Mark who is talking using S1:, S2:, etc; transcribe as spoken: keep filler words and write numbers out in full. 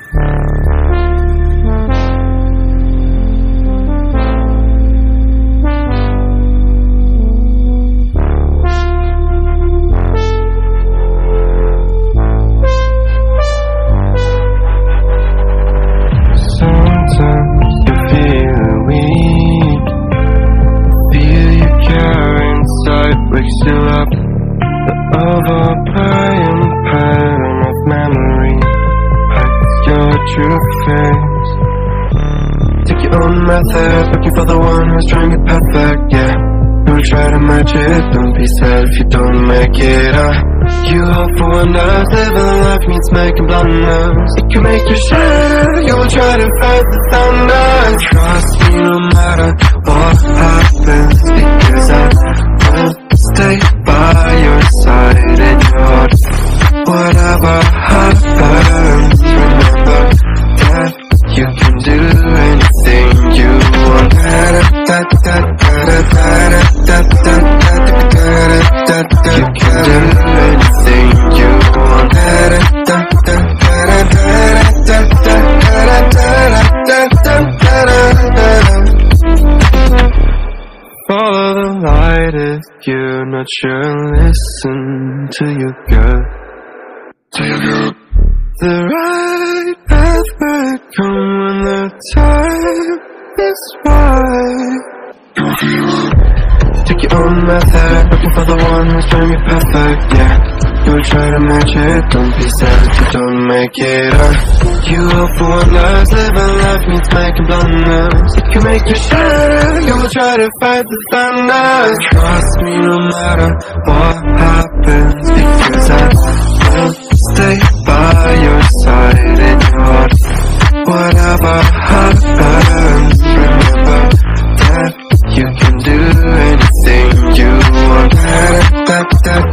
S1: Wakes you up, the overplaying pattern of memory hides your true face. Take your own method, looking for the one who's trying to get perfect, yeah. Don't try to match it, don't be sad if you don't make it up. You hope for wonders, living life means making blunders. It can make you shatter, you will try to fight the thunder. Trust me no matter what happens, because I will stay by your side in your heart. Whatever happens, remember that you can do anything you want. You can do anything you want. Follow the light if you're not sure. Listen to your gut. To your gut. The right path will come when the time is right. Take your own method, looking for the one who's trying to be perfect, yeah. You'll try to match it, don't be sad if you don't make it up. You hope for wonders, living life means making blunders. It can make you shatter, you will try to fight the thunder. Trust me no matter what happens, because I will stay by your side in your heart. Whatever happens, remember that you can do anything you want.